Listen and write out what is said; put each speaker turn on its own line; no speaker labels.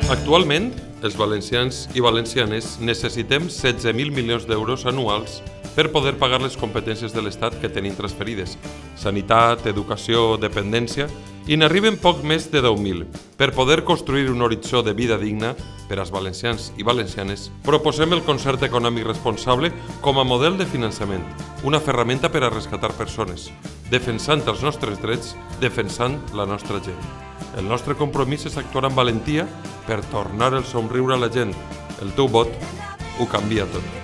Actualment, els valencians i valencianes necessitem 16.000 milions d'euros anuals per poder pagar les competències de l'Estat que tenim transferides, sanitat, educació, dependència, i n'arriben poc més de 10.000. Per poder construir un horitzó de vida digna per als valencians i valencianes, proposem el concert econòmic responsable com a model de finançament, una ferramenta per a rescatar persones, defensant els nostres drets, defensant la nostra gent. El nostre compromís és actuar amb valentia per tornar el somriure a la gent. El teu vot ho canvia tot.